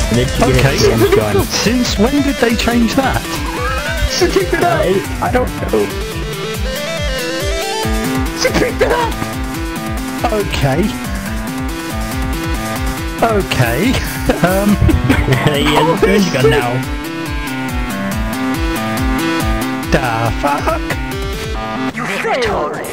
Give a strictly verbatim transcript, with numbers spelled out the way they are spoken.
And then she gets Okay, it and gone. since when did they change that? She picked it up! I, I don't know. She picked it up! Okay. Okay. Um. Yeah, the turn's gone now. The fuck? You failed.